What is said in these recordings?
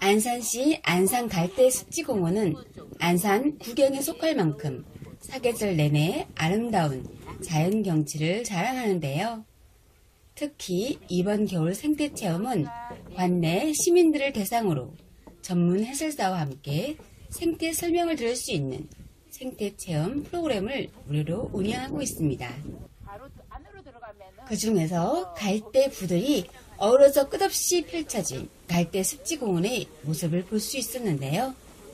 안산시 안산갈대습지공원은 안산 구경에 속할 만큼 사계절 내내 아름다운 자연 경치를 자랑하는데요. 특히 이번 겨울 생태체험은 관내 시민들을 대상으로 전문 해설사와 함께 생태 설명을 들을 수 있는 생태체험 프로그램을 무료로 운영하고 있습니다. 그 중에서 갈대부들이 어우러져 끝없이 펼쳐진 갈대습지공원의 모습을 볼 수 있었는데요.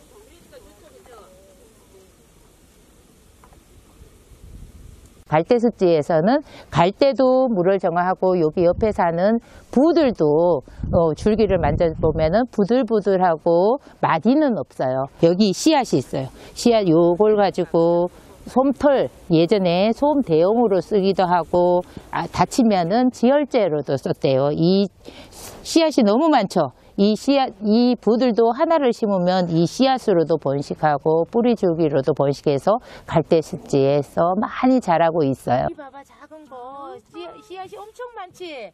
갈대습지에서는 갈대도 물을 정화하고 여기 옆에 사는 부들도 줄기를 만져보면 부들부들하고 마디는 없어요. 여기 씨앗이 있어요. 씨앗 요걸 가지고 솜털, 예전에 솜 대용으로 쓰기도 하고 다치면은 지혈제로도 썼대요. 이 씨앗이 너무 많죠. 이 부들도 하나를 심으면 이 씨앗으로도 번식하고 뿌리줄기로도 번식해서 갈대습지에서 많이 자라고 있어요. 봐봐, 작은 거 씨앗이 엄청 많지.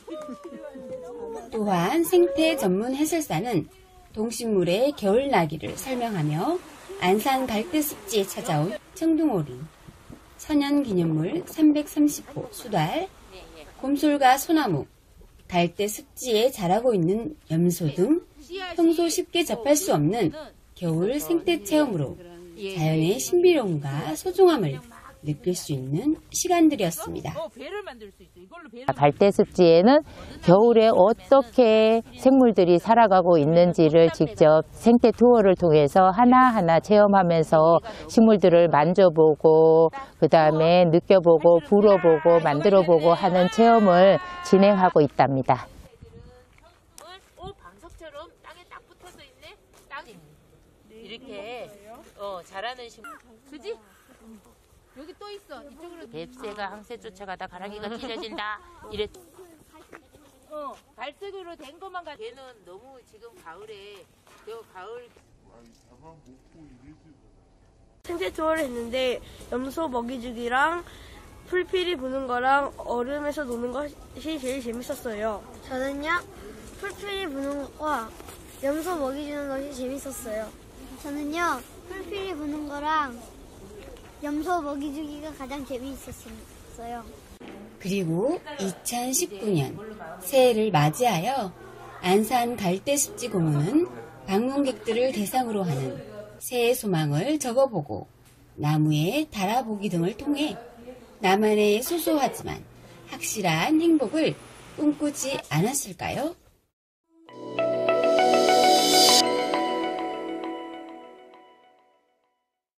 또한 생태 전문 해설사는 동식물의 겨울나기를 설명하며 안산 갈대습지에 찾아온 청둥오리, 천연기념물 330호 수달, 곰솔과 소나무, 갈대습지에 자라고 있는 염소 등 평소 쉽게 접할 수 없는 겨울 생태체험으로 자연의 신비로움과 소중함을 느낄 수 있는 시간들이었습니다. 갈대습지에는 겨울에 어떻게 생물들이 살아가고 있는지를 직접 생태 투어를 통해서 하나하나 체험하면서 식물들을 만져보고 그 다음에 느껴보고 불어보고 만들어보고 하는 체험을 진행하고 있답니다. 방석처럼 땅에 딱 붙어서 있네. 이렇게 자라는 식물. 그지? 여기 또 있어. 이쪽으로. 뱁새가 항새 쫓아가다 가랑이가 찢어진다. 이래. 갈색으로 된 것만 가. 걔는 너무 지금 가을에 가을. 생태 투어를 했는데 염소 먹이주기랑 풀피리 부는 거랑 얼음에서 노는 것이 제일 재밌었어요. 저는요, 풀피리 부는 것과 염소 먹이주는 것이 재밌었어요. 저는요, 풀피리 부는 거랑 염소 먹이주기가 가장 재미있었어요. 그리고 2019년 새해를 맞이하여 안산 갈대습지공원은 방문객들을 대상으로 하는 새해 소망을 적어보고 나무에 달아보기 등을 통해 나만의 소소하지만 확실한 행복을 꿈꾸지 않았을까요?